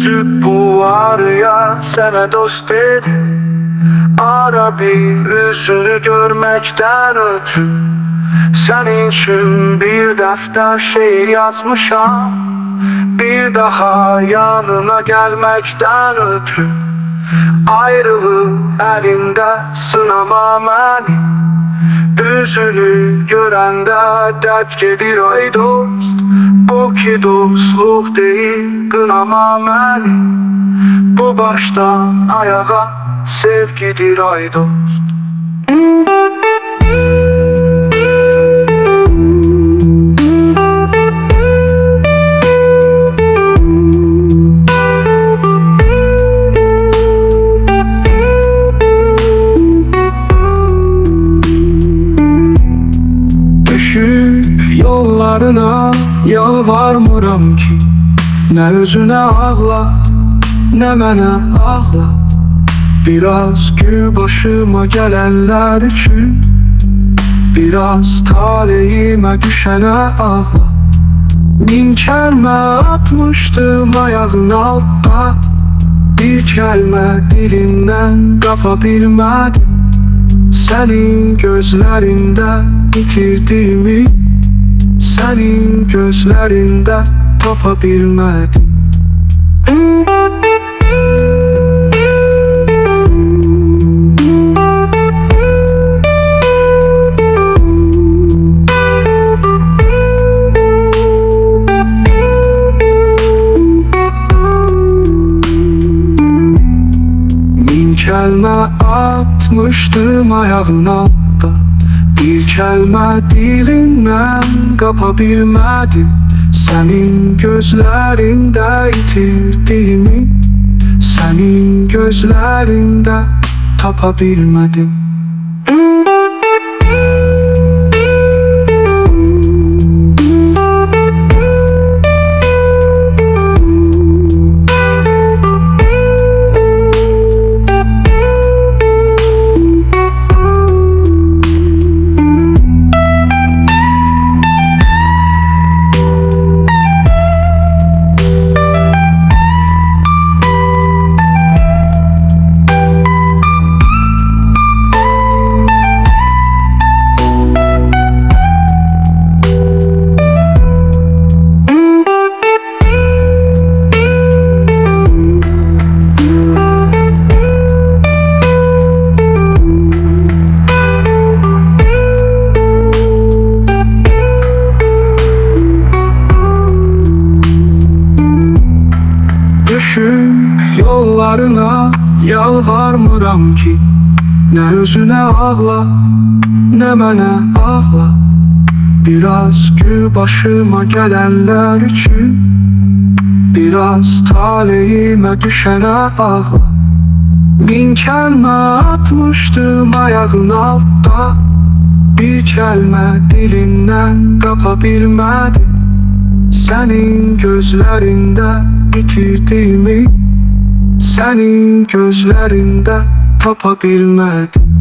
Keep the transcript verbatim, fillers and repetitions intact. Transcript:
Küçük bu var ya sana dost dedi. Ara bir yüzünü görmekten ötürü. Senin için bir defter şiir yazmışam. Bir daha yanına gelmekten ötürü. Ayrılığı elinde sınama beni. Yüzünü görende dert gelir ay dost. Bu ki dostluk değil kınama beni. Bu baştan ayağa sevgidir ay dost. Düşüp yollarına yalvarmıram ki, ne özüne ağla, ne mene ağla. Biraz gül başıma gelenler için, biraz talihime düşene ağla. Min kelme atmıştım ayağın altta, bir kelme dilinden kapabilmedim. Senin gözlerinde bitirdiğimi, senin gözlerinde tapabilmedim. Bin kelme atmıştım ayağın altta, bir kelme dilinden kapabilmedim. Senin gözlerinde yitirdiğimi, senin gözlerinde tapabilmedim. Düşüp yollarına yalvarmıram ki, ne özüne ağla, ne mene ağla. Biraz gül başıma gelenler için, biraz talihime düşene ağla. Bin kelme atmıştım ayağın altta, bir kelme dilinden kapabilmedim. Senin gözlerinde bitirdiğimi, senin gözlerinde tapabilmedim.